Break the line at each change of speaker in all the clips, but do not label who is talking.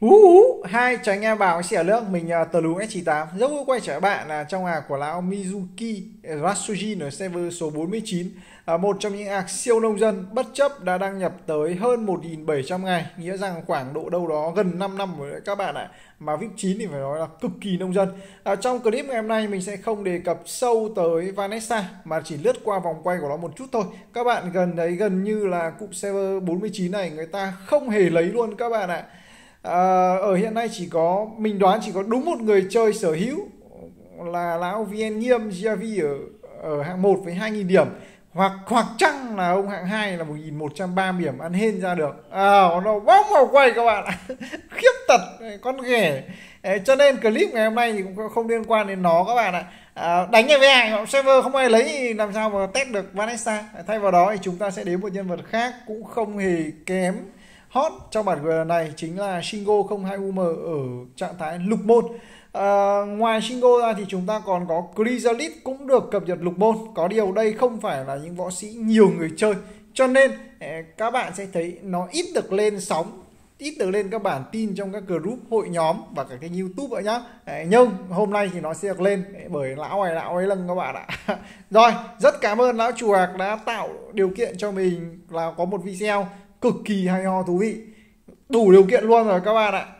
Hai chào anh em bảo xỉa nước mình tờ lú S98 rất vui quay trở lại bạn trong hàng của lão Mizuki Rasujin ở server số 49, một trong những ạc siêu nông dân bất chấp đã đăng nhập tới hơn 1.700 ngày, nghĩa rằng khoảng độ đâu đó gần 5 năm rồi đấy các bạn ạ. Mà VIP 9 thì phải nói là cực kỳ nông dân. Trong clip ngày hôm nay mình sẽ không đề cập sâu tới Vanessa mà chỉ lướt qua vòng quay của nó một chút thôi. Các bạn gần như là cụm server 49 này người ta không hề lấy luôn các bạn ạ. Ở hiện nay chỉ có mình đoán chỉ có đúng một người chơi sở hữu là lão VN Nghiêm GRV ở hạng 1 với 2.000 điểm, hoặc chăng là ông hạng 2 là 1.130 điểm ăn hên ra được. Nó bóng vào quay các bạn ạ. Khiếp tật con ghẻ. Cho nên clip ngày hôm nay thì cũng không liên quan đến nó các bạn ạ. Đánh về hàng server không ai lấy làm sao mà test được Vanessa. Thay vào đó thì chúng ta sẽ đến một nhân vật khác cũng không hề kém hot trong bản quyền này, chính là Shingo 02UM ở trạng thái lục môn. Ngoài Shingo ra thì chúng ta còn có Chrysalis cũng được cập nhật lục môn. Có điều đây không phải là những võ sĩ nhiều người chơi, cho nên các bạn sẽ thấy nó ít được lên sóng, ít được lên các bản tin trong các group hội nhóm và cả kênh YouTube nữa nhá. Nhưng hôm nay thì nó sẽ được lên bởi lão ấy lưng các bạn ạ. Rồi, rất cảm ơn lão Chùa đã tạo điều kiện cho mình là có một video cực kỳ hay ho thú vị, đủ điều kiện luôn rồi các bạn ạ.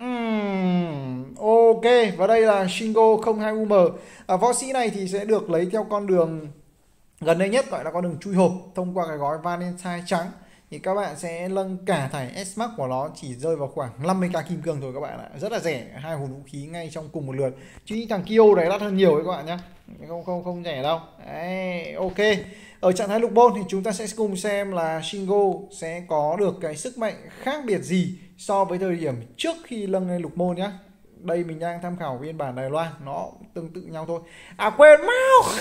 Ok, và đây là Shingo 02UM. Võ sĩ này thì sẽ được lấy theo con đường gần đây nhất, gọi là con đường chui hộp, thông qua cái gói Valentine trắng. Thì các bạn sẽ nâng cả thải S-Max của nó chỉ rơi vào khoảng 50k kim cương thôi các bạn ạ. Rất là rẻ, hai hồn vũ khí ngay trong cùng một lượt. Chứ những thằng Kyo đấy đắt hơn nhiều đấy các bạn nhé. Không rẻ đâu. Đấy, ok. Ở trạng thái lục môn thì chúng ta sẽ cùng xem là Shingo sẽ có được cái sức mạnh khác biệt gì so với thời điểm trước khi nâng lên lục môn nhé. Đây mình đang tham khảo phiên bản Đài Loan, nó tương tự nhau thôi. Quên máu.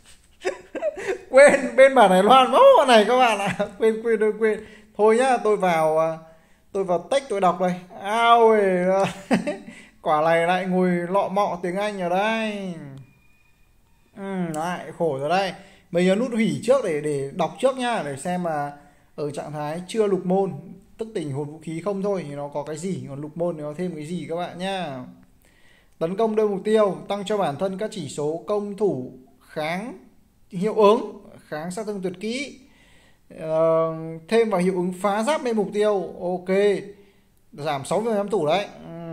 Quên bên bản Đài Loan máu này các bạn ạ. Quên. Thôi nhá, tôi vào text tôi đọc đây. Quả này lại ngồi lọ mọ tiếng Anh ở đây. Lại khổ rồi đây. Mình nhớ nút hủy trước để đọc trước nhá, để xem mà ở trạng thái chưa lục môn, tức tỉnh hồn vũ khí không thôi thì nó có cái gì, còn lục môn thì nó thêm cái gì các bạn nhá. Tấn công đơn mục tiêu, tăng cho bản thân các chỉ số công thủ, kháng hiệu ứng, kháng sát thương tuyệt kỹ, thêm vào hiệu ứng phá giáp lên mục tiêu. Ok, giảm 60% thủ đấy.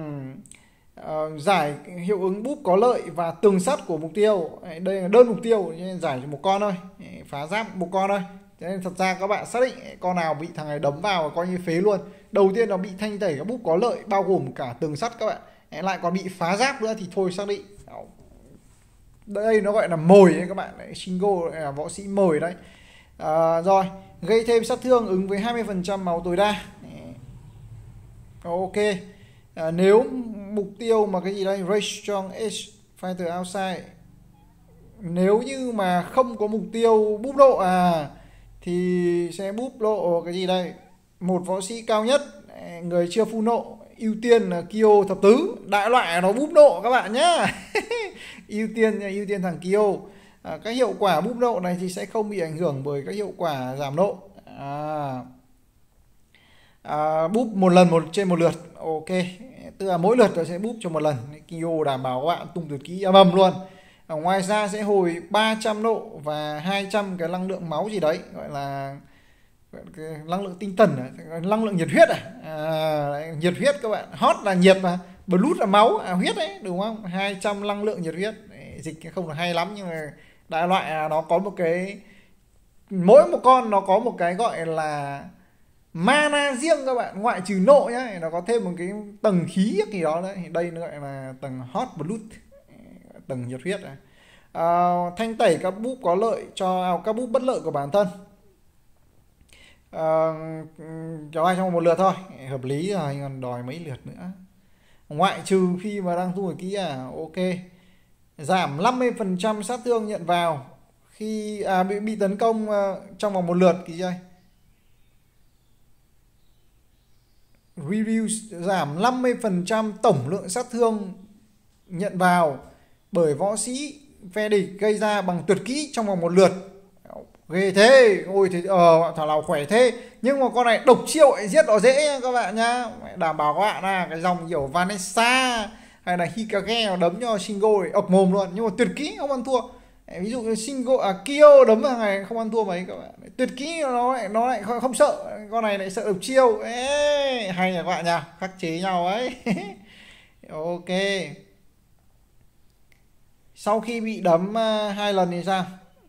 Giải hiệu ứng búp có lợi và tường sắt của mục tiêu. Đây là đơn mục tiêu, giải cho một con thôi, phá giáp một con thôi. Thế nên thật ra các bạn xác định con nào bị thằng này đấm vào coi như phế luôn. Đầu tiên nó bị thanh tẩy các búp có lợi bao gồm cả tường sắt các bạn, lại còn bị phá giáp nữa thì thôi xác định. Đây nó gọi là mồi đấy các bạn. Shingo là võ sĩ mồi đấy. Rồi, gây thêm sát thương ứng với 20% máu tối đa. Ok. Nếu mục tiêu mà cái gì đây, Ray Strong Edge Fighter Outside, nếu như mà không có mục tiêu búp độ thì sẽ búp độ cái gì đây, một võ sĩ cao nhất, người chưa full nộ, ưu tiên là Kyo thập tứ, đại loại nó búp độ các bạn nhá. ưu tiên thằng Kyo. Các hiệu quả búp độ này thì sẽ không bị ảnh hưởng bởi các hiệu quả giảm nộ. Búp một lần trên một lượt. Ok, tức là mỗi lượt nó sẽ búp cho một lần. Kyo đảm bảo các bạn tung tuyệt kỹ ầm luôn. Ngoài ra sẽ hồi 300 nộ và 200 cái năng lượng máu gì đấy, gọi là cái năng lượng tinh thần, năng lượng nhiệt huyết nhiệt huyết các bạn. Hot là nhiệt mà blood là máu, huyết đấy đúng không? 200 năng lượng nhiệt huyết. Dịch không được hay lắm nhưng mà đại loại nó có một cái, mỗi một con nó có một cái gọi là mana riêng các bạn, ngoại trừ nộ nhá, nó có thêm một cái tầng khí gì đó đấy. Đây nó gọi là tầng hot blood, tầng nhiệt huyết này. Thanh tẩy các búp có lợi cho các búp bất lợi của bản thân. Cho ai trong một lượt thôi, hợp lý rồi, còn đòi mấy lượt nữa. Ngoại trừ khi mà đang tu kỹ ok. Giảm 50% sát thương nhận vào khi bị tấn công trong vòng một lượt kì chơi. Reduce, giảm 50% tổng lượng sát thương nhận vào bởi võ sĩ phe địch gây ra bằng tuyệt kỹ trong vòng một lượt. ghê thế. Ôi thì thảo nào khỏe thế. Nhưng mà con này độc chiêu lại giết nó dễ nha các bạn nhá. Đảm bảo các bạn là cái dòng kiểu Vanessa hay là Hikage nó đấm cho Shingo thì ập mồm luôn, nhưng mà tuyệt kỹ không ăn thua. Ví dụ như Kyo đấm vào này không ăn thua mấy các bạn. Tuyệt kỹ nó lại không sợ, con này lại sợ độc chiêu. Ê, hay là các bạn nha, khắc chế nhau ấy. Ok. Sau khi bị đấm 2 lần thì sao?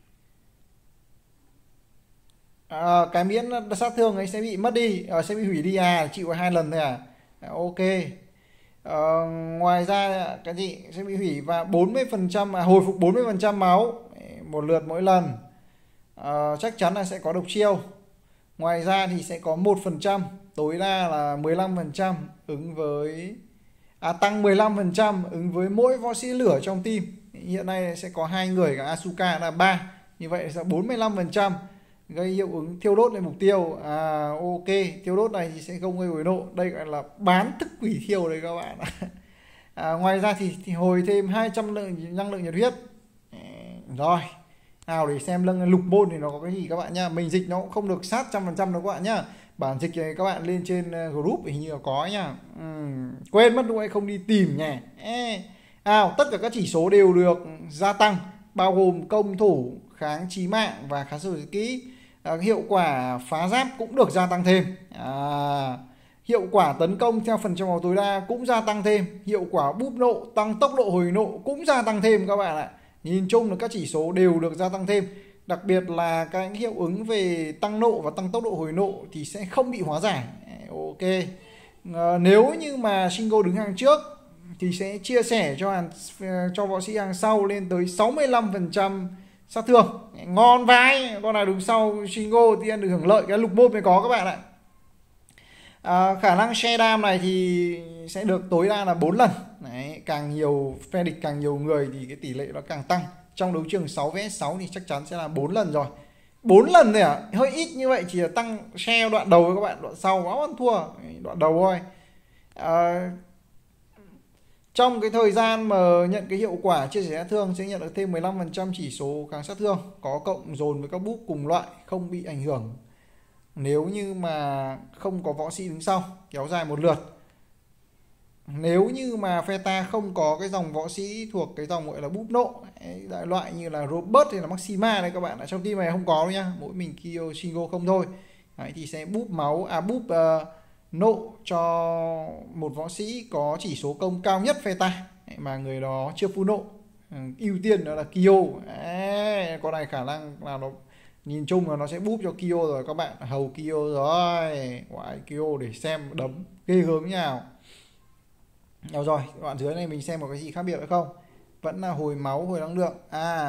Cái miễn sát thương ấy sẽ bị mất đi, sẽ bị hủy đi, chịu 2 lần thôi à? Ok. Ngoài ra cái gì sẽ bị hủy và 40% hồi phục 40% máu một lượt mỗi lần. Chắc chắn là sẽ có độc chiêu. Ngoài ra thì sẽ có 1%, tối đa là 15% ứng với tăng 15% ứng với mỗi võ sĩ lửa trong team. Hiện nay sẽ có 2 người, cả Asuka là 3, như vậy sẽ 45% gây hiệu ứng thiêu đốt lên mục tiêu. Ok, thiêu đốt này thì sẽ không gây hồi nộ, đây gọi là bán thức quỷ thiêu đấy các bạn. Ngoài ra thì hồi thêm 200 năng lượng nhiệt huyết. Rồi nào để xem lục môn thì nó có cái gì các bạn nhá. Mình dịch nó cũng không được sát 100% đâu các bạn nhá. Bản dịch này các bạn lên trên group hình như là có nhá. Quên mất lúc ấy không đi tìm nhỉ. Tất cả các chỉ số đều được gia tăng, bao gồm công thủ, kháng chí mạng và kháng sử kỹ. Hiệu quả phá giáp cũng được gia tăng thêm. Hiệu quả tấn công theo phần trăm máu tối đa cũng gia tăng thêm. Hiệu quả búp nộ tăng tốc độ hồi nộ cũng gia tăng thêm các bạn ạ. Nhìn chung là các chỉ số đều được gia tăng thêm. Đặc biệt là các hiệu ứng về tăng nộ và tăng tốc độ hồi nộ thì sẽ không bị hóa giải. Ok. Nếu như mà Shingo đứng hàng trước thì sẽ chia sẻ cho võ sĩ hàng sau lên tới 65% sát thương. Ngon vai. Con nào đứng sau Shingo thì được hưởng lợi cái lục môn mới có các bạn ạ. Khả năng share đam này thì sẽ được tối đa là 4 lần. Đấy, càng nhiều phe địch, càng nhiều người thì cái tỷ lệ nó càng tăng. Trong đấu trường 6vs6 thì chắc chắn sẽ là 4 lần rồi. 4 lần thôi à? Hơi ít như vậy, chỉ là tăng share đoạn đầu với các bạn, đoạn sau quá ăn thua. Đoạn đầu thôi. Trong cái thời gian mà nhận cái hiệu quả chia sẻ sát thương sẽ nhận được thêm 15% chỉ số kháng sát thương, có cộng dồn với các búp cùng loại, không bị ảnh hưởng nếu như mà không có võ sĩ đứng sau, kéo dài một lượt. Nếu như mà phe ta không có cái dòng võ sĩ thuộc cái dòng gọi là búp nộ, đại loại như là Robert hay là Maxima đây các bạn, ở trong team này không có đâu nhá, mỗi mình Kyo Shingo không thôi. Đấy, thì sẽ búp máu, búp nộ cho một võ sĩ có chỉ số công cao nhất phe ta mà người đó chưa full nộ. Ưu tiên đó là Kyo. Con này khả năng là nó nhìn chung là nó sẽ búp cho Kyo rồi các bạn, hầu Kyo rồi. Quả Kyo để xem đấm ghê gớm nào. Đâu rồi, đoạn dưới này mình xem có cái gì khác biệt hay không? Vẫn là hồi máu, hồi năng lượng.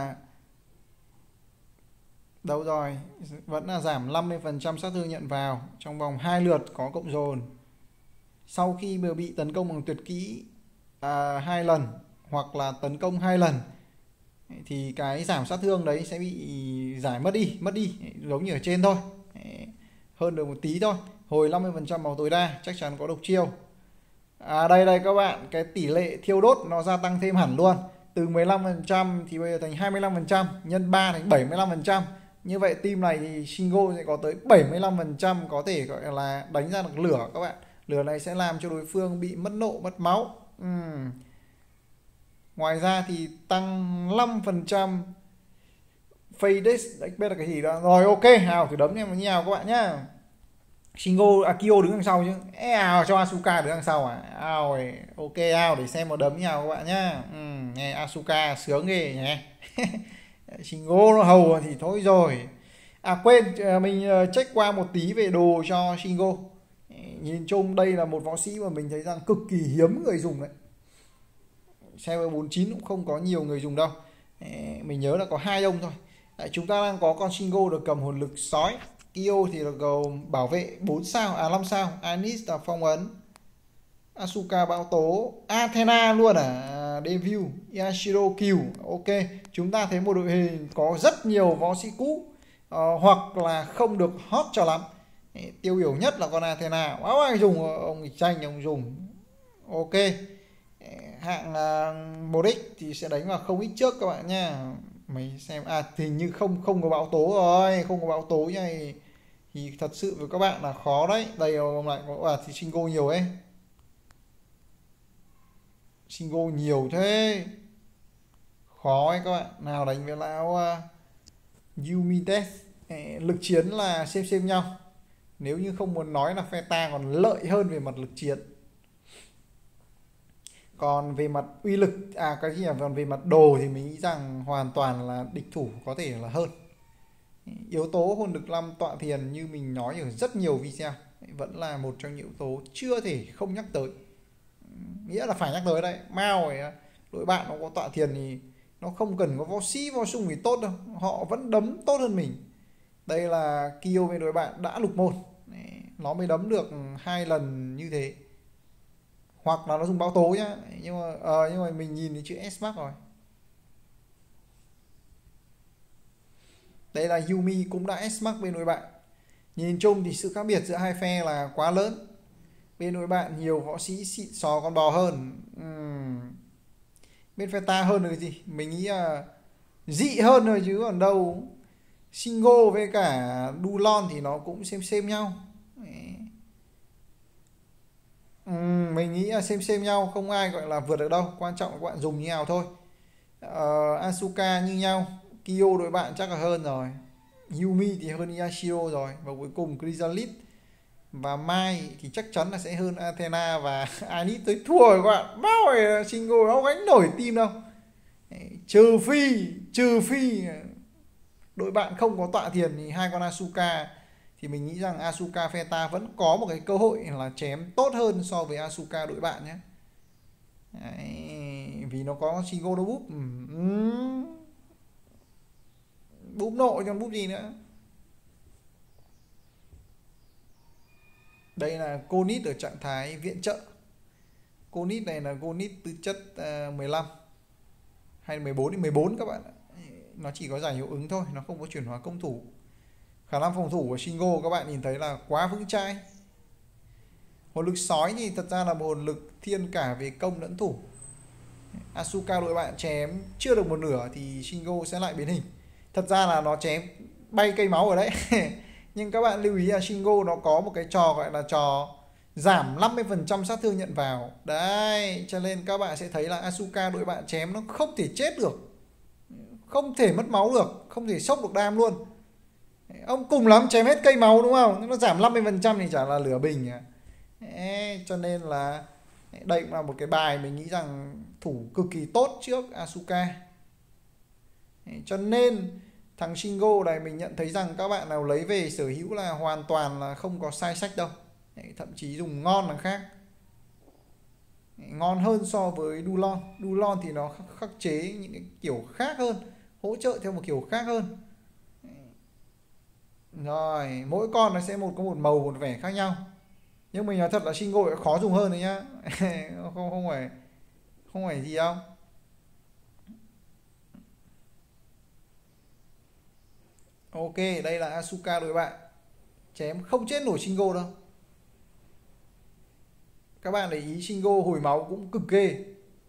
Đâu rồi, vẫn là giảm 50% sát thương nhận vào trong vòng 2 lượt có cộng dồn. Sau khi vừa bị tấn công bằng tuyệt kỹ 2 lần hoặc là tấn công 2 lần thì cái giảm sát thương đấy sẽ bị giải mất đi giống như ở trên thôi, hơn được một tí thôi. Hồi 50% máu tối đa, chắc chắn có độc chiêu. Đây các bạn, cái tỷ lệ thiêu đốt nó gia tăng thêm hẳn luôn, từ 15% thì bây giờ thành 25%, nhân 3 thành 75%. Như vậy team này thì Shingo sẽ có tới 75% có thể gọi là đánh ra được lửa các bạn. Lửa này sẽ làm cho đối phương bị mất nộ, mất máu. Ngoài ra thì tăng 5% Fades, đấy biết là cái gì đó. Rồi ok, nào thử đấm em như nào các bạn nhá. Shingo, Kyo đứng đằng sau chứ. Cho Asuka đứng đằng sau ok, để xem một đấm như nào các bạn nhá. Nghe Asuka sướng ghê nhé. Shingo nó hầu thì thôi rồi. Quên, mình check qua một tí về đồ cho Shingo. Nhìn chung đây là một võ sĩ mà mình thấy rằng cực kỳ hiếm người dùng đấy. Server 49 cũng không có nhiều người dùng đâu. Mình nhớ là có 2 ông thôi. Chúng ta đang có con Shingo được cầm hồn lực sói. Kyo thì được gồm bảo vệ 4 sao, 5 sao. Anis là phong ấn. Asuka bão tố. Athena luôn debut. Yashiro Kill. Ok, chúng ta thấy một đội hình có rất nhiều võ sĩ cũ, hoặc là không được hot cho lắm. Tiêu biểu nhất là con Athena. Quá ai dùng, ông nghịch tranh ông dùng. Ok, hạng 1x thì sẽ đánh vào không x trước các bạn nha. Mày xem thì như không không có bão tố rồi, không có bão tố như này thì thật sự với các bạn là khó đấy. Đây lại có thì Shingo nhiều ấy. Shingo nhiều thế. Khó ấy các bạn. Nào đánh với lão Yumi Death. Lực chiến là xem nhau. Nếu như không muốn nói là phe ta còn lợi hơn về mặt lực chiến. Còn về mặt uy lực, cái gì là còn về mặt đồ thì mình nghĩ rằng hoàn toàn là địch thủ có thể là hơn. Yếu tố hồn lực 5 tọa thiền như mình nói ở rất nhiều video vẫn là một trong những yếu tố chưa thể không nhắc tới. Nghĩa là phải nhắc tới đấy. Mao ấy, đội bạn nó có tọa thiền thì nó không cần có võ sĩ võ sung thì tốt đâu, họ vẫn đấm tốt hơn mình. Đây là Kyo với đội bạn đã lục môn, nó mới đấm được 2 lần như thế. Hoặc là nó dùng báo tố nhá, nhưng mà mình nhìn thấy chữ S-Mark rồi. Đây là Yumi cũng đã S-Mark bên đội bạn. Nhìn chung thì sự khác biệt giữa hai phe là quá lớn. Bên đội bạn nhiều võ sĩ xịn sò con bò hơn. Bên phe ta hơn rồi gì, mình nghĩ là dị hơn rồi chứ còn đâu. Shingo với cả Dulon thì nó cũng xem nhau. Mình nghĩ là xem nhau, không ai gọi là vượt được đâu, quan trọng là các bạn dùng như nào thôi. Asuka như nhau, Kyo đội bạn chắc là hơn rồi, Yumi thì hơn Yashiro rồi, và cuối cùng Chrysalis và Mai thì chắc chắn là sẽ hơn Athena và Anis. Tới thua rồi các bạn, bao rồi Shingo nó gánh nổi team đâu. Trừ phi đội bạn không có tọa thiền thì hai con Asuka thì mình nghĩ rằng Asuka phe ta vẫn có một cái cơ hội là chém tốt hơn so với Asuka đội bạn nhé. Đấy, vì nó có Shingo nó búp búp nội còn búp gì nữa. Đây là Konit ở trạng thái viện trợ. Konit này là Konit tư chất 15 hay 14 thì 14 các bạn ạ. Nó chỉ có giải hiệu ứng thôi, nó không có chuyển hóa công thủ. Khả năng phòng thủ của Shingo các bạn nhìn thấy là quá vững chãi. Hồn lực sói thì thật ra là một hồn lực thiên cả về công lẫn thủ. Asuka đội bạn chém chưa được một nửa thì Shingo sẽ lại biến hình. Thật ra là nó chém bay cây máu ở đấy. Nhưng các bạn lưu ý là Shingo nó có một cái trò gọi là trò giảm 50% sát thương nhận vào. Đấy, cho nên các bạn sẽ thấy là Asuka đội bạn chém nó không thể chết được, không thể mất máu được, không thể sốc được đam luôn. Ông cùng lắm chém hết cây máu đúng không? Nó giảm 50% thì chả là lửa bình à. Cho nên là đây cũng là một cái bài mình nghĩ rằng thủ cực kỳ tốt trước Asuka. Cho nên thằng Shingo này mình nhận thấy rằng các bạn nào lấy về sở hữu là hoàn toàn là không có sai sách đâu. Thậm chí dùng ngon là khác. Ngon hơn so với Dulon. Dulon thì nó khắc chế những cái kiểu khác hơn, hỗ trợ theo một kiểu khác hơn. Rồi, mỗi con nó sẽ có một màu, một vẻ khác nhau. Nhưng mình nói thật là Shingo khó dùng hơn đấy nhá. không phải gì đâu. Ok, đây là Asuka đội bạn. Chém không chết nổi Shingo đâu. Các bạn để ý Shingo hồi máu cũng cực ghê.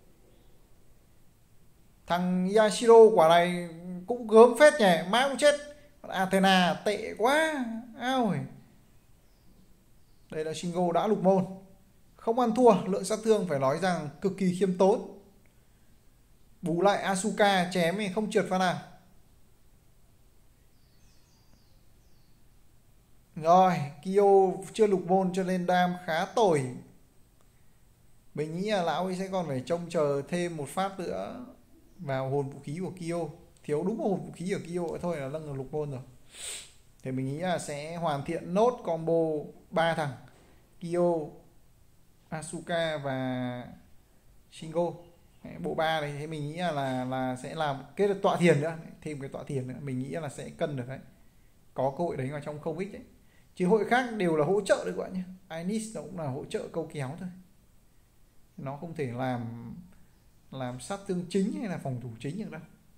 Thằng Yashiro quả này cũng gớm phết nhỉ, mãi cũng chết. Athena tệ quá. Ao ơi. Đây là Shingo đã lục môn. Không ăn thua, lượng sát thương phải nói rằng cực kỳ khiêm tốn. Bù lại Asuka chém thì không trượt phát nào. Rồi, Kyo chưa lục môn cho nên đam khá tồi. Mình nghĩ là lão ấy sẽ còn phải trông chờ thêm một phát nữa vào hồn vũ khí của Kyo. Thiếu đúng một hồn vũ khí ở Kyo thôi là nâng được lục môn rồi. Thì mình nghĩ là sẽ hoàn thiện nốt combo 3 thằng Kyo, Asuka và Shingo. Bộ 3 này thì mình nghĩ là sẽ làm kết được tọa thiền nữa, thêm cái tọa thiền nữa, mình nghĩ là sẽ cân được đấy. Có cơ hội đấy vào trong không ích đấy. Chứ hội khác đều là hỗ trợ đấy các bạn nhé. Anis nó cũng là hỗ trợ câu kéo thôi. Nó không thể làm sát thương chính hay là phòng thủ chính được đâu.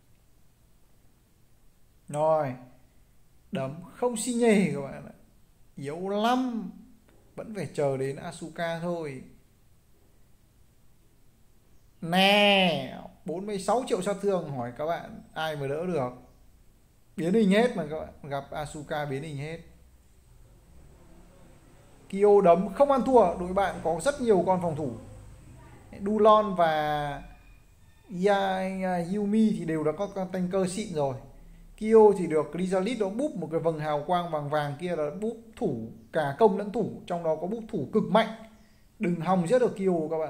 Rồi, đấm không xi nhê các bạn ạ. Yếu lắm. Vẫn phải chờ đến Asuka thôi. Nè, 46 triệu sát thương, hỏi các bạn ai mà đỡ được. Biến hình hết mà các bạn, gặp Asuka biến hình hết. Kyo đấm không ăn thua, đội bạn có rất nhiều con phòng thủ. Dulon và Yumi thì đều đã có con tanker xịn rồi. Kyo thì được Chrysalis nó búp một cái vầng hào quang vàng vàng kia là búp thủ cả công lẫn thủ, trong đó có búp thủ cực mạnh. Đừng hòng giết được Kyo các bạn.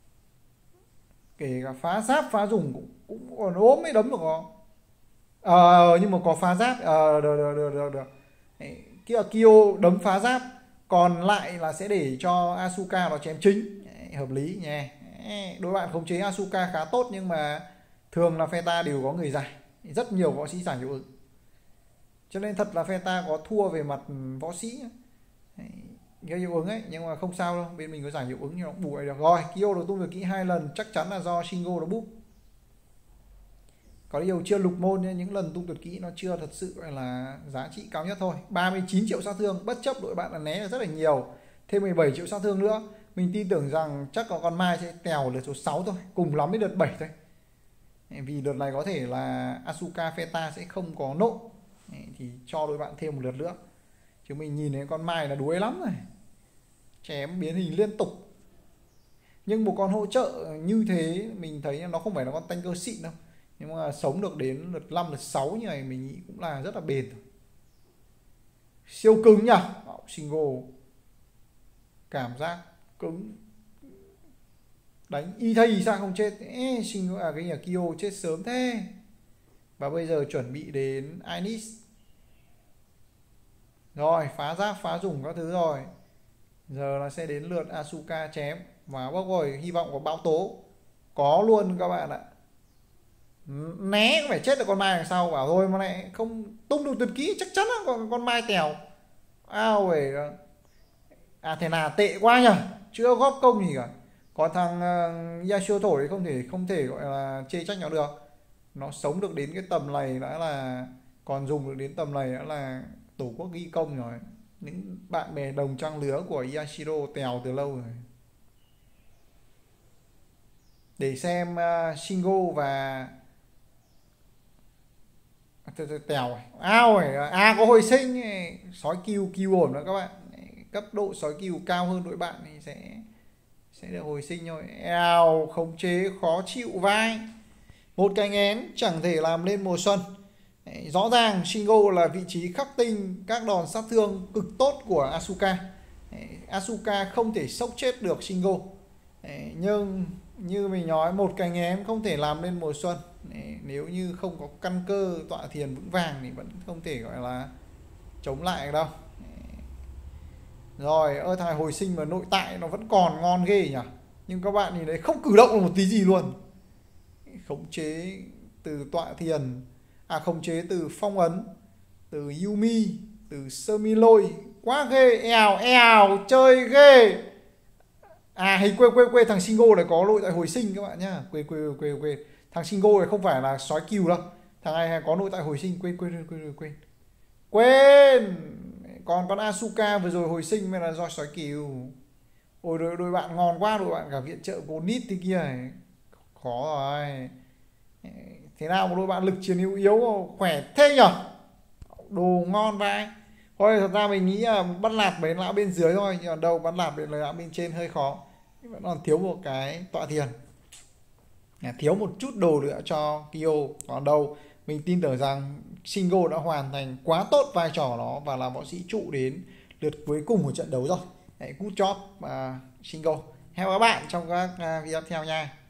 Kể cả phá giáp phá dùng cũng còn ốm mới đấm được có. Nhưng mà có phá giáp được. Kia Kyo đấm phá giáp, còn lại là sẽ để cho Asuka nó chém chính. Hợp lý nha. Đối bạn khống chế Asuka khá tốt, nhưng mà thường là Feta đều có người giải, rất nhiều võ sĩ giải hiệu ứng, cho nên thật là Feta có thua về mặt võ sĩ cái hiệu ứng ấy, nhưng mà không sao đâu, bên mình có giải hiệu ứng nhưng nó bù lại được. Rồi Kyo được tung được kỹ 2 lần, chắc chắn là do Shingo nó búp. Có điều chưa lục môn nên những lần tung tuyệt kỹ nó chưa thật sự là giá trị cao nhất thôi. 39 triệu sát thương, bất chấp đội bạn là né rất là nhiều, thêm 17 triệu sát thương nữa. Mình tin tưởng rằng chắc có con Mai sẽ tèo lượt số 6 thôi, cùng lắm đến lượt 7 thôi. Vì đợt này có thể là Asuka Feta sẽ không có nộ, thì cho đội bạn thêm một lượt nữa. Chứ mình nhìn thấy con Mai là đuối lắm rồi, chém biến hình liên tục. Nhưng một con hỗ trợ như thế mình thấy nó không phải là con tanker xịn đâu, nhưng mà sống được đến lượt 5, lượt 6 như này mình nghĩ cũng là rất là bền rồi. Siêu cứng nhỉ. Shingo cảm giác cứng, đánh y thây sao không chết. Shingo cái nhà Kyo chết sớm thế. Và bây giờ chuẩn bị đến Inis. Rồi phá giáp phá dùng các thứ rồi, giờ là sẽ đến lượt Asuka chém. Và bốc rồi, hy vọng có bão tố. Có luôn các bạn ạ. Né cũng phải chết được con Mai đằng sau. Bảo rồi mà lại không tung được tuyệt kỹ, chắc chắn là con Mai tèo. Về Athena tệ quá nhỉ, chưa góp công gì cả. Còn thằng Yasuo thì không thể gọi là chê trách nó được. Nó sống được đến cái tầm này đã là, còn dùng được đến tầm này đã là tổ quốc ghi công rồi. Những bạn bè đồng trang lứa của Yashiro tèo từ lâu rồi. Để xem Shingo và tèo có hồi sinh. Sói kill ổn đó các bạn. Cấp độ sói kill cao hơn đội bạn thì sẽ được hồi sinh thôi. Khống chế khó chịu vai. Một cái nghén chẳng thể làm lên mùa xuân. Rõ ràng Shingo là vị trí khắc tinh các đòn sát thương cực tốt của Asuka. Asuka không thể sốc chết được Shingo. Nhưng như mình nói, một cái nghén không thể làm lên mùa xuân. Nếu như không có căn cơ tọa thiền vững vàng thì vẫn không thể gọi là chống lại đâu. Rồi thằng hồi sinh mà nội tại nó vẫn còn ngon ghê nhỉ. Nhưng các bạn nhìn thấy không cử động được một tí gì luôn. Khống chế từ tọa thiền, khống chế từ phong ấn, từ Yumi, từ sơ mi lôi, quá ghê. Chơi ghê. Hình quên thằng Shingo này có nội tại hồi sinh các bạn nhá. Quên. Thằng Shingo này không phải là sói kill đâu. Thằng này có nội tại hồi sinh. Quên. Còn con Asuka vừa rồi hồi sinh mới là do sói kill. Ôi đôi bạn ngon quá, đôi bạn cả viện trợ có nít thế kia này. Khó rồi. Thế nào một đôi bạn lực chiến hữu yếu khỏe thế nhở. Đồ ngon vai. Thôi thật ra mình nghĩ là bắt lạt mấy lão bên dưới thôi, nhưng mà đâu bắt lạt đến lão bên trên hơi khó. Vẫn còn thiếu một cái tọa thiền, thiếu một chút đồ nữa cho Kyo. Còn đâu mình tin tưởng rằng Shingo đã hoàn thành quá tốt vai trò đó và là võ sĩ trụ đến lượt cuối cùng của trận đấu rồi. Good job Shingo. Hẹn gặp các bạn trong các video tiếp theo nha.